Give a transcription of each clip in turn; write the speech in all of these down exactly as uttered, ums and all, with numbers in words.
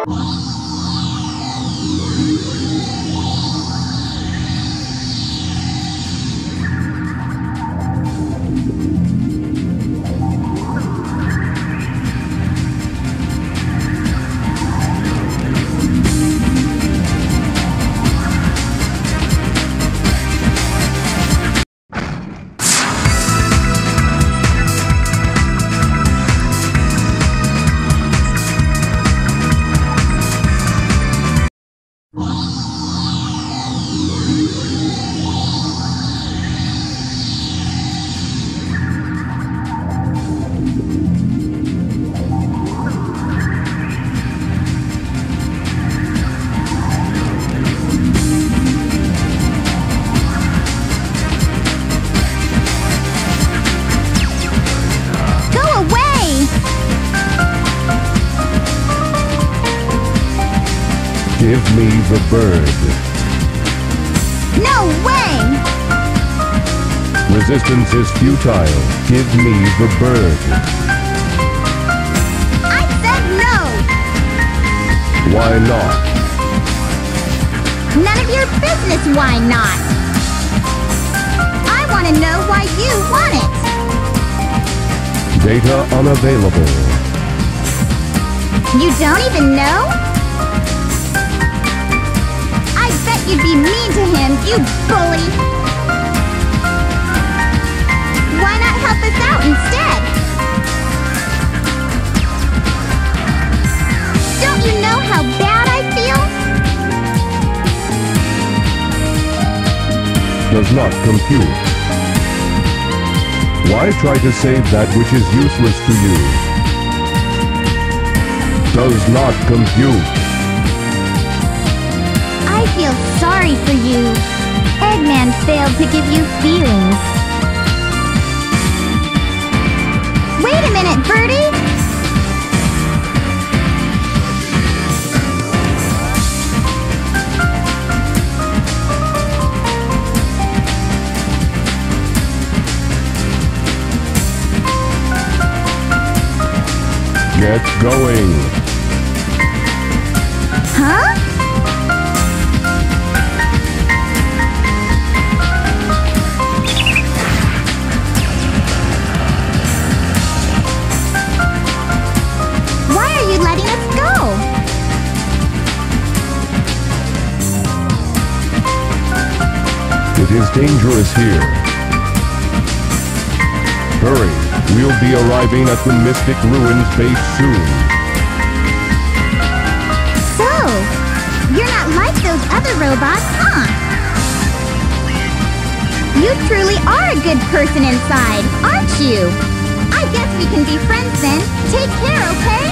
Give me the bird. No way! Resistance is futile. Give me the bird. I said no! Why not? None of your business why not! I want to know why you want it! Data unavailable. You don't even know? You'd be mean to him, you bully! Why not help us out instead? Don't you know how bad I feel? Does not compute. Why try to save that which is useless to you? Does not compute. I feel sorry for you. Eggman failed to give you feelings. Wait a minute, Birdie! Get going. Huh? It is dangerous here. Hurry, we'll be arriving at the Mystic Ruins base soon. So, you're not like those other robots, huh? You truly are a good person inside, aren't you? I guess we can be friends then. Take care, okay?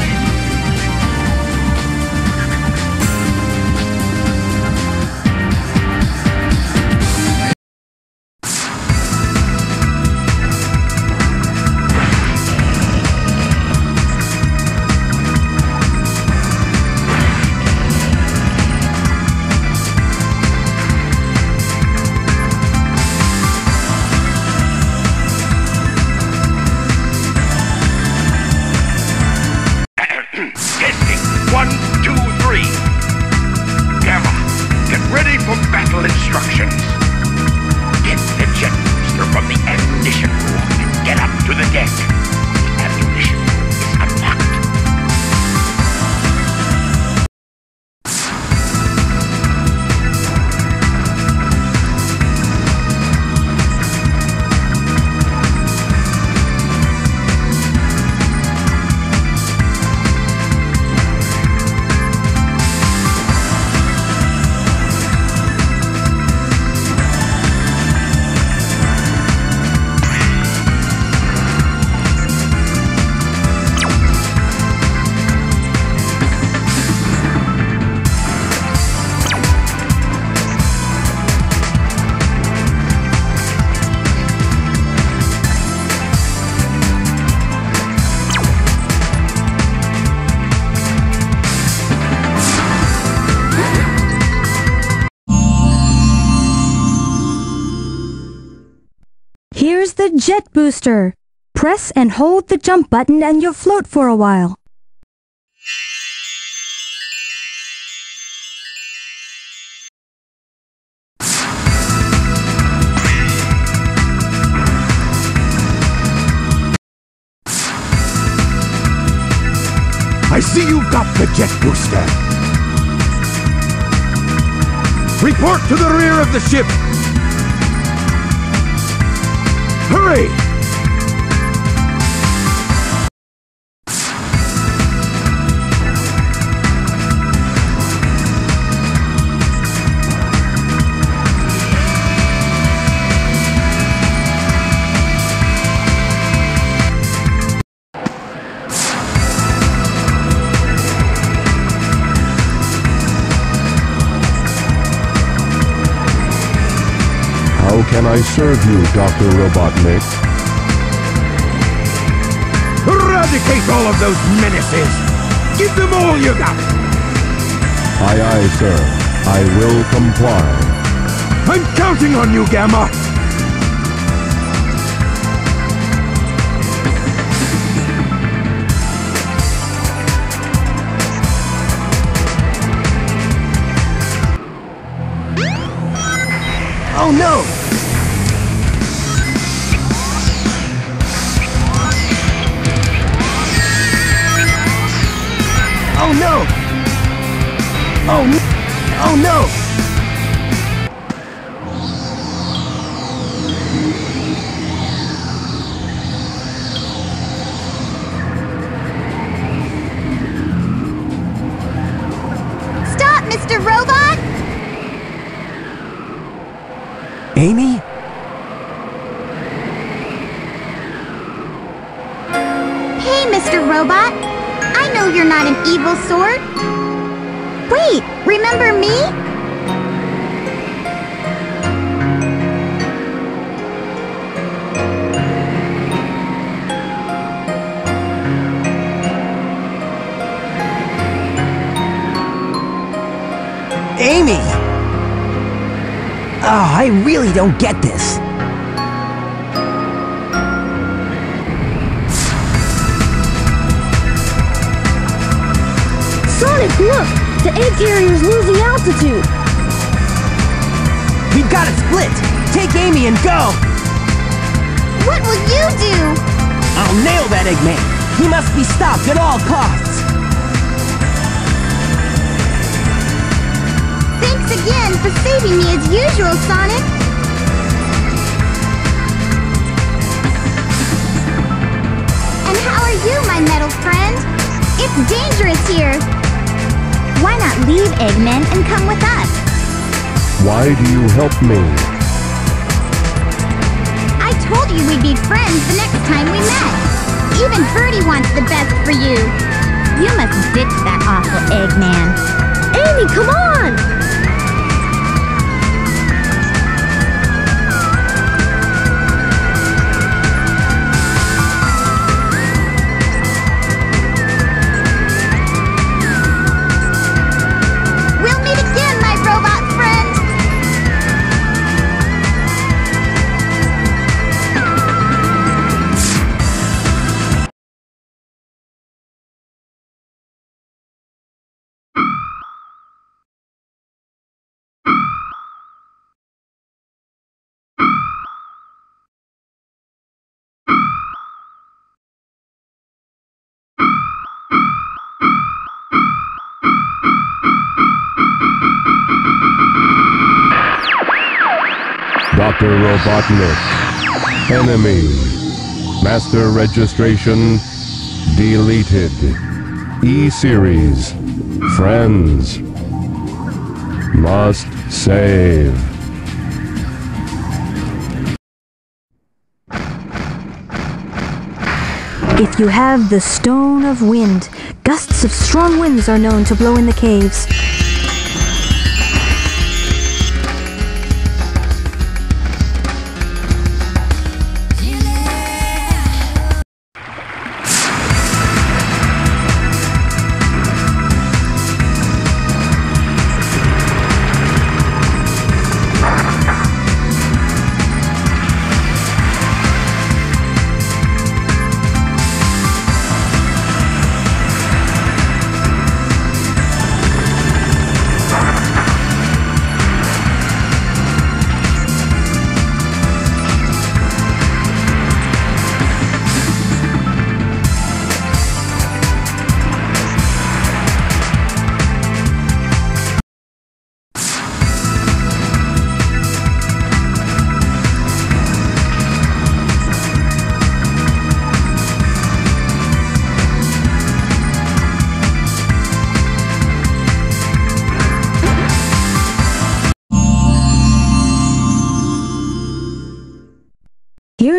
One, two, three. Gamma, get ready for battle instructions. Get the jet booster from the ammunition room and get up to the deck. The ammunition room is unlocked. Here's the jet booster. Press and hold the jump button and you'll float for a while. I see you've got the jet booster. Report to the rear of the ship. Hurry! How can I serve you, Doctor Robotnik? Eradicate all of those menaces! Give them all you got! Aye, aye, sir. I will comply. I'm counting on you, Gamma! Oh no! Oh no! Oh no! Oh no! Stop, Mister Robot! Amy? Hey, Mister Robot. I know you're not an evil sort. Wait, remember me? Amy! Oh, I really don't get this. Sonic, look! The egg carrier's losing altitude! We've got it split! Take Amy and go! What will you do? I'll nail that Eggman! He must be stopped at all costs! Thanks again for saving me as usual, Sonic. And how are you, my metal friend? It's dangerous here. Why not leave Eggman and come with us? Why do you help me? I told you we'd be friends the next time we met. Even Birdie wants the best for you. You must ditch that awful Eggman. Amy, come on! We'll meet again, my robot friend. Doctor Robotnik. Enemy. Master registration deleted. E-Series. Friends. Must save. If you have the Stone of Wind, gusts of strong winds are known to blow in the caves.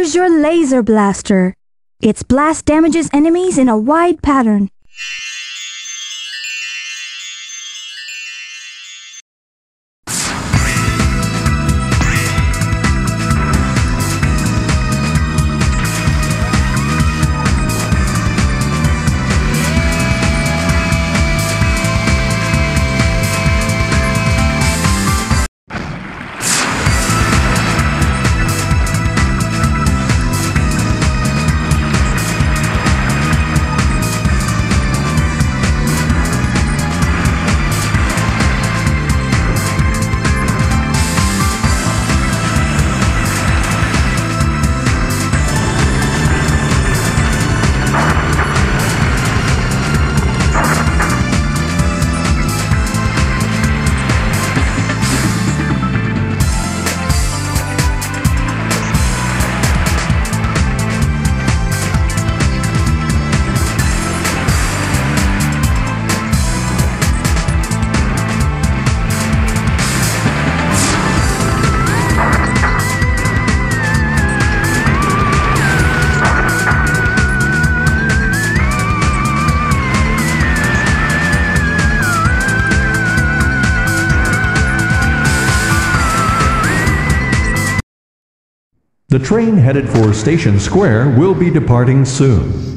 Here's your laser blaster. Its blast damages enemies in a wide pattern. The train headed for Station Square will be departing soon.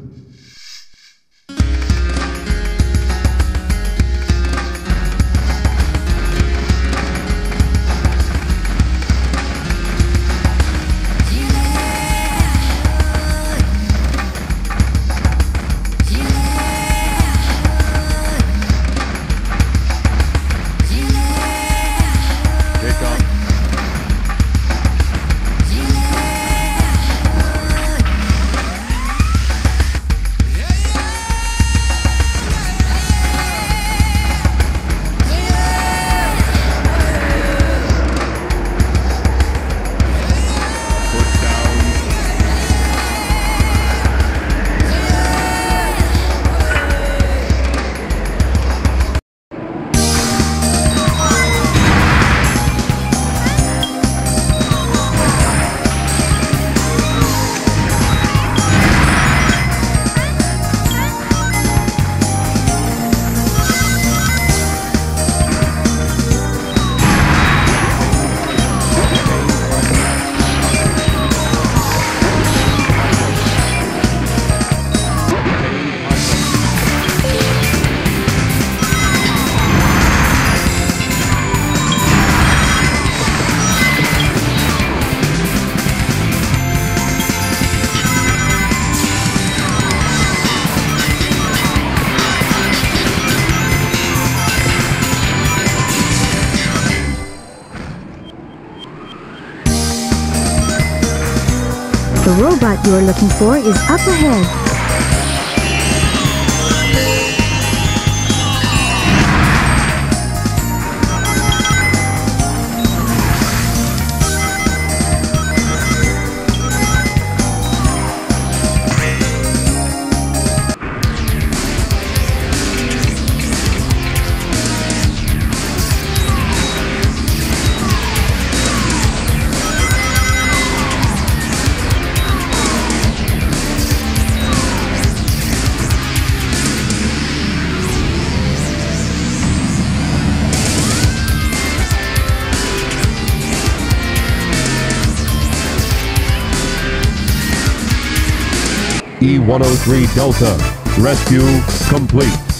The robot you're looking for is up ahead. E one oh three Delta. Rescue complete.